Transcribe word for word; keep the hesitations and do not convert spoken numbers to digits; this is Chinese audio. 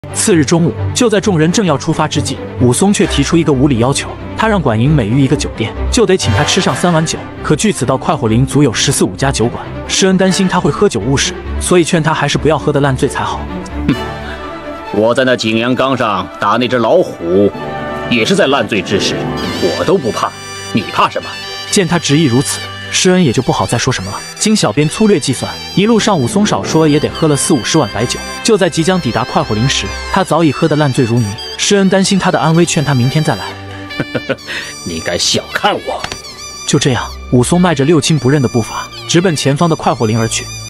次日中午，就在众人正要出发之际，武松却提出一个无理要求，他让管营每遇一个酒店，就得请他吃上三碗酒。可据此到快活林足有十四五家酒馆，施恩担心他会喝酒误事，所以劝他还是不要喝得烂醉才好。 哼，我在那景阳冈上打那只老虎，也是在烂醉之时，我都不怕，你怕什么？ 见他执意如此，施恩也就不好再说什么了。经小编粗略计算，一路上武松少说也得喝了四五十碗白酒。就在即将抵达快活林时，他早已喝得烂醉如泥。施恩担心他的安危，劝他明天再来。 你敢小看我？ 就这样，武松迈着六亲不认的步伐，直奔前方的快活林而去。